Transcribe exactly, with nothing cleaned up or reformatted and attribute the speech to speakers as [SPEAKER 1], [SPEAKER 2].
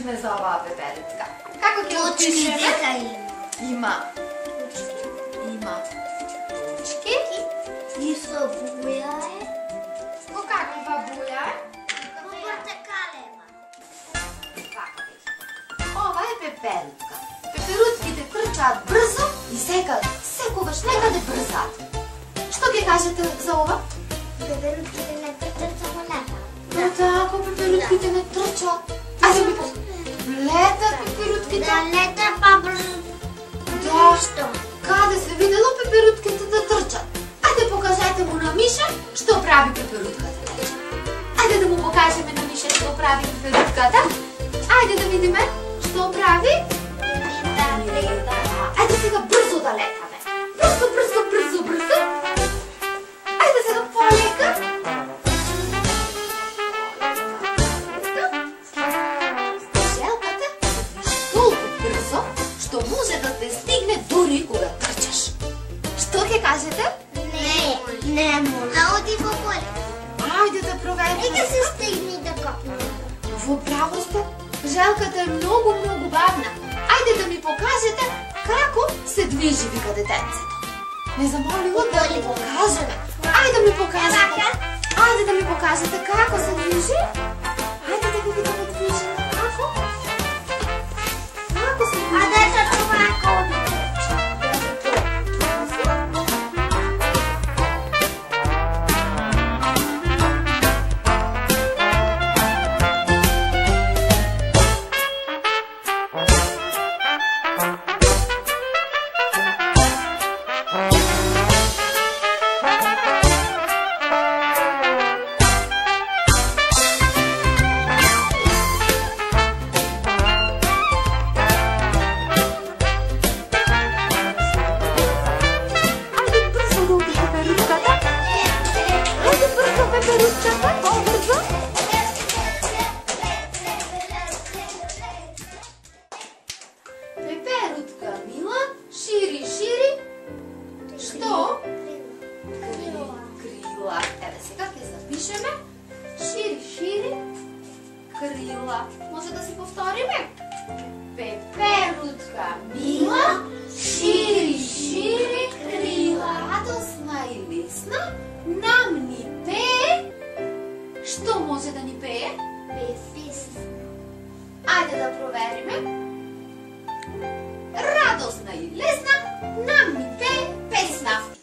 [SPEAKER 1] пишеме за оваа пеперутка? Како ќе го пишеме?
[SPEAKER 2] Дека има.
[SPEAKER 1] Има. Има. Точки.
[SPEAKER 2] И со буја е.
[SPEAKER 1] Ко каква буја е?
[SPEAKER 2] Портакалева.
[SPEAKER 1] Така веќе. Ова е пеперутка. Пеперутките трчаат брзо и секад, секогаш некаде брзаат. Што ќе кажете за ова?
[SPEAKER 2] Пеперутките не трчат, само летат.
[SPEAKER 1] Да, тако пеперутките не трчаат. Ајде ми пос... Летат пеперутките?
[SPEAKER 2] Да, лета па брзо.
[SPEAKER 1] Да.
[SPEAKER 2] Што?
[SPEAKER 1] Каде се видело пеперутките да трчат? Ајде покажете му на Миша што прави пеперутката. Ајде да му покажеме на Миша што прави пеперутката. Ајде да видиме што прави. Ајде сега брзо да летаме. Брзо, брзо, брзо, брзо. Ајде сега полека. Желката движи толку брзо што може да те стигне дури кога трчаш. Што ќе кажете?
[SPEAKER 2] Не, не може. А оди во поле.
[SPEAKER 1] Ајде да провериме.
[SPEAKER 2] Нека се стигни да копне.
[SPEAKER 1] Во право сте. Желката е многу, многу бавна. Ајде да ми покажете како се движи, вика детенцето. Не замолила да ви покажеме. Ајде да ми покажете. Ајде да ми покажете како се движи. Ајде да ви видиме движи. Како? Како се движи?
[SPEAKER 2] А дете това е коди. Пеперутка мила, шири, шири. Што? Крила. Еве сега ќе запишеме. Шири, шири. Крила. Може да си повториме? Пеперутка мила, шири, шири крила. Радосна и лесна нам ни пее. Што може да ни пее? Песна.
[SPEAKER 1] Ајде да провериме. Радосна и лесна нам ни пее песна.